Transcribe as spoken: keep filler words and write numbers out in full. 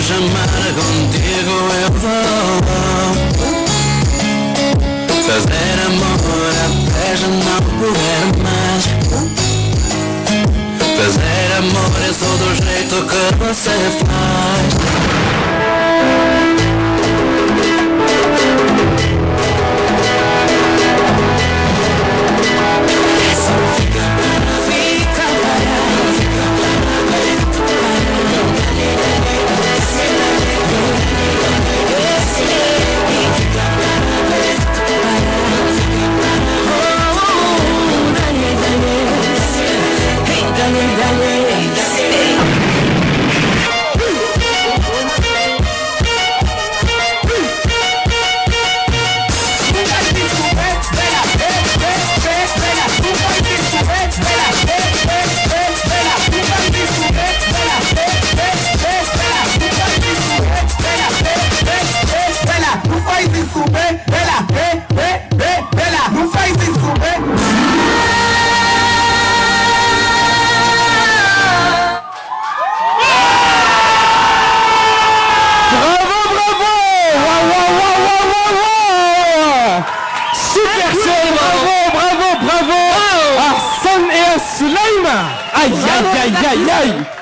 chamar contigo eu vou. Fazer amor até já não poder mais. Fazer amor é só do jeito que você faz. Aïe aïe aïe aïe aïe.